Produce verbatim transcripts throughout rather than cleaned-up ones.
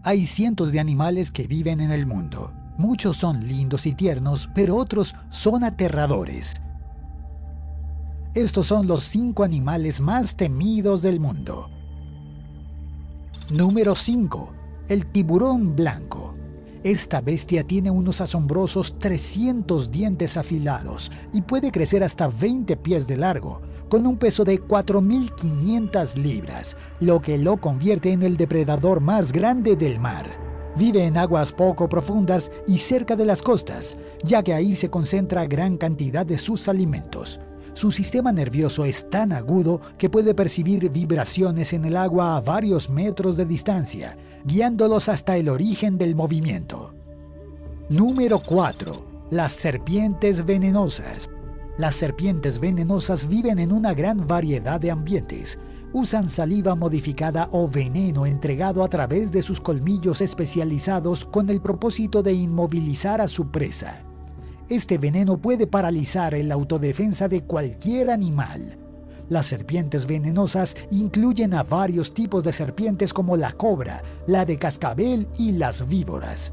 Hay cientos de animales que viven en el mundo. Muchos son lindos y tiernos, pero otros son aterradores. Estos son los cinco animales más temidos del mundo. Número cinco. El tiburón blanco. Esta bestia tiene unos asombrosos trescientos dientes afilados y puede crecer hasta veinte pies de largo, con un peso de cuatro mil quinientas libras, lo que lo convierte en el depredador más grande del mar. Vive en aguas poco profundas y cerca de las costas, ya que ahí se concentra gran cantidad de sus alimentos. Su sistema nervioso es tan agudo que puede percibir vibraciones en el agua a varios metros de distancia, guiándolos hasta el origen del movimiento. Número cuatro. Las serpientes venenosas. Las serpientes venenosas viven en una gran variedad de ambientes. Usan saliva modificada o veneno entregado a través de sus colmillos especializados con el propósito de inmovilizar a su presa. Este veneno puede paralizar la autodefensa de cualquier animal. Las serpientes venenosas incluyen a varios tipos de serpientes como la cobra, la de cascabel y las víboras.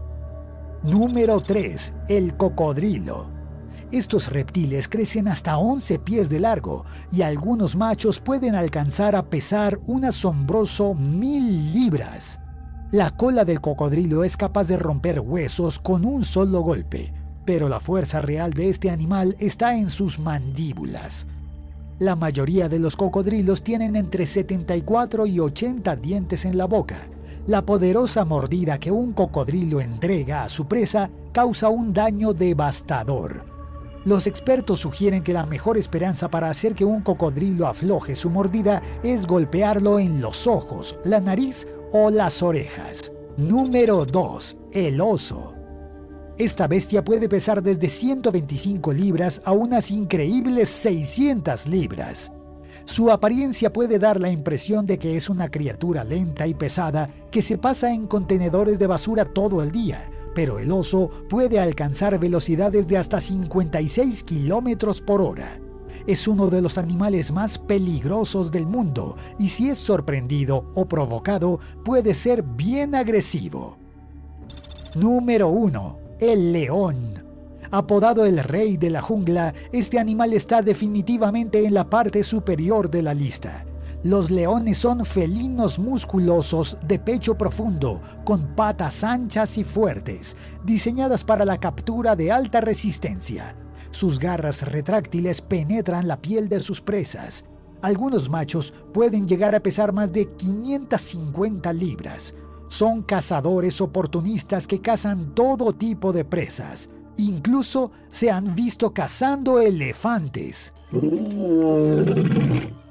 Número tres. El cocodrilo. Estos reptiles crecen hasta once pies de largo y algunos machos pueden alcanzar a pesar un asombroso mil libras. La cola del cocodrilo es capaz de romper huesos con un solo golpe, pero la fuerza real de este animal está en sus mandíbulas. La mayoría de los cocodrilos tienen entre setenta y cuatro y ochenta dientes en la boca. La poderosa mordida que un cocodrilo entrega a su presa causa un daño devastador. Los expertos sugieren que la mejor esperanza para hacer que un cocodrilo afloje su mordida es golpearlo en los ojos, la nariz o las orejas. Número dos. El oso. Esta bestia puede pesar desde ciento veinticinco libras a unas increíbles seiscientas libras. Su apariencia puede dar la impresión de que es una criatura lenta y pesada que se pasa en contenedores de basura todo el día, pero el oso puede alcanzar velocidades de hasta cincuenta y seis kilómetros por hora. Es uno de los animales más peligrosos del mundo y si es sorprendido o provocado puede ser bien agresivo. Número uno. El león. Apodado el rey de la jungla, este animal está definitivamente en la parte superior de la lista. Los leones son felinos musculosos de pecho profundo, con patas anchas y fuertes, diseñadas para la captura de alta resistencia. Sus garras retráctiles penetran la piel de sus presas. Algunos machos pueden llegar a pesar más de quinientas cincuenta libras. Son cazadores oportunistas que cazan todo tipo de presas. Incluso se han visto cazando elefantes.